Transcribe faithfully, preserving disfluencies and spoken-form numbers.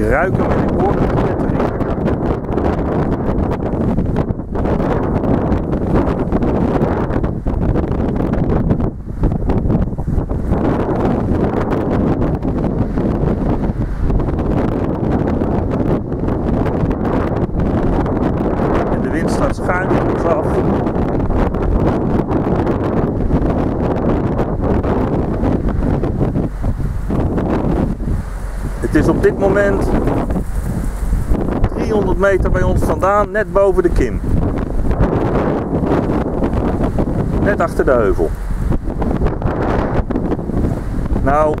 ruik hem en ik hoor hem net erin. En de wind staat schuin op ons af. Het is op dit moment driehonderd meter bij ons vandaan, net boven de kim. Net achter de heuvel. Nou,